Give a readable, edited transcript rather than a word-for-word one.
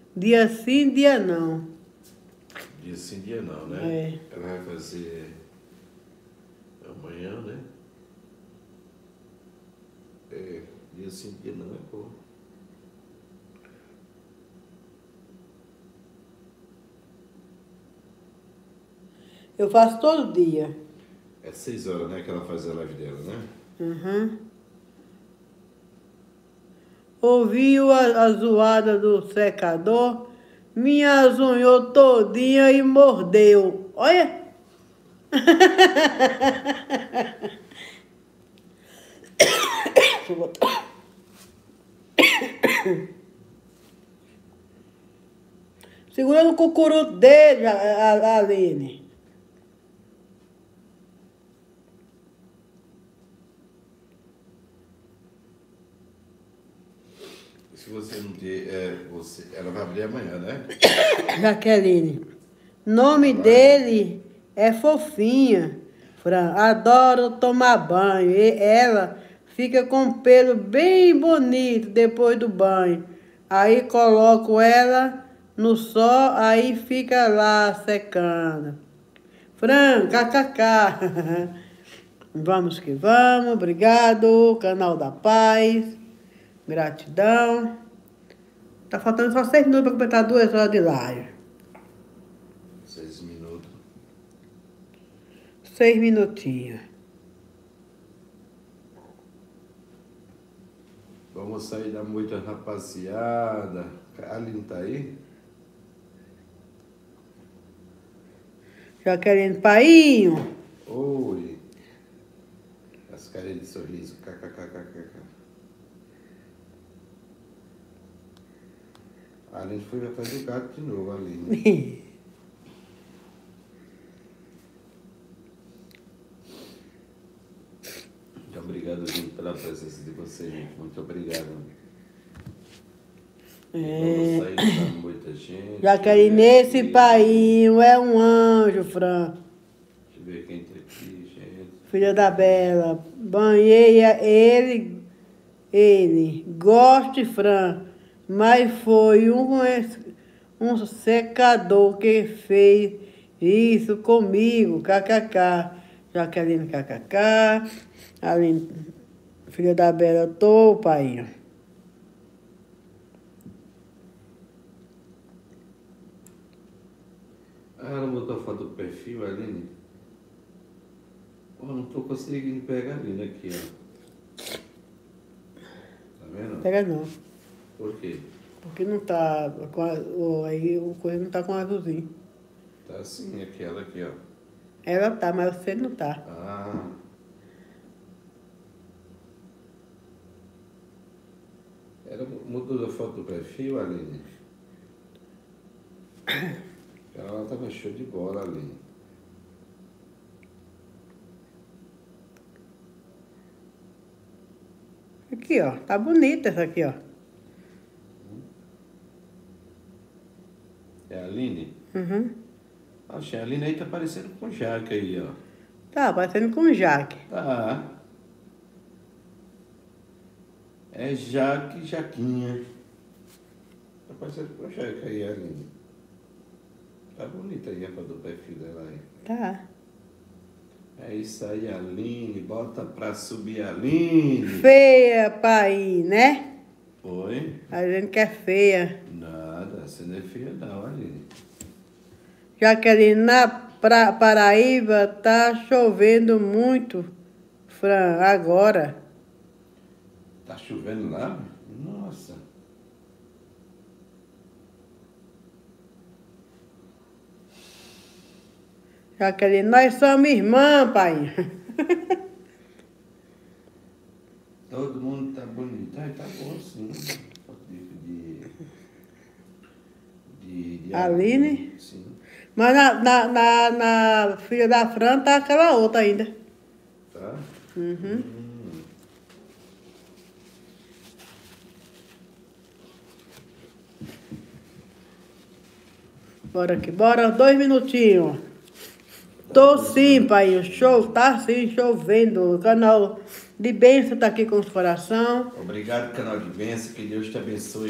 Dia sim, dia não. Dia sim, dia não, né? É. Ela vai fazer amanhã, né? É, dia sim, dia não é bom. Eu faço todo dia. É 6 horas, né, que ela faz a live dela, né? Uhum. Ouviu a zoada do secador, me azunhou todinha e mordeu. Olha! Deixa eu botar. Segurando o cucuruto dele, a Aline. Se você não ter, ela vai abrir amanhã, né? Jaqueline. Nome dele é Fofinha. Fran, adoro tomar banho. E ela fica com pelo bem bonito depois do banho. Aí coloco ela no sol, aí fica lá secando. Fran, kkk. Vamos que vamos. Obrigado. Canal da Paz. Gratidão. Tá faltando só 6 minutos para completar 2 horas de live. 6 minutos. 6 minutinhos. Vamos sair da moita, rapaziada. A Aline tá aí? Jaqueline Painho. Oi. As carinhas de sorriso. KKKKK. A Aline foi atrás do gato de novo, Aline. Muito obrigado, gente, pela presença de vocês, gente. Muito obrigado. Vamos sair da muita gente. Jaqueline Painho é um anjo, Fran. Deixa eu ver quem tá aqui, gente. Filha da Bela. Banhei ele. Gosto, Fran. Mas foi um secador que fez isso comigo. KKK. Jaqueline KKK. Aline, filha da Bela, tô, Painho. Ah, ela botou a foto do perfil, Aline. Oh, não tô conseguindo pegar a Aline aqui, ó. Tá vendo? Pega não. Por quê? Porque não tá com aí o coisa não tá com azulzinho. Tá assim, aquela aqui, ó. Ela tá, mas você não tá. Ah. Ela mudou a foto do perfil, Aline? Ela tava show de bola, Aline. Aqui, ó. Tá bonita essa aqui, ó. É a Aline? Uhum. Oxe, a Aline aí tá parecendo com o Jaque aí, ó. Tá, parecendo com Jaque. Tá. É Jaque, Jaquinha. Tá parecendo com o Jaque aí, Aline. Tá bonita aí a foto do perfil dela aí. Tá. É isso aí, Aline. Bota pra subir, Aline. Feia, pai, né? Oi? A gente que é feia. Nada, você não é feia não, Aline. Jaqueline, na Paraíba tá chovendo muito, Fran, agora. Tá chovendo lá? Nossa. Jaqueline, nós somos irmã, pai. Todo mundo tá bonito. Ai, tá bom sim. Foto de Aline? Sim. Mas na filha da Fran tá aquela outra ainda. Tá? Uhum. Bora aqui, bora, 2 minutinhos. Tô sim, pai, show, tá sim, chovendo. O canal de bênção tá aqui com os coração. Obrigado, canal de bênção. Que Deus te abençoe.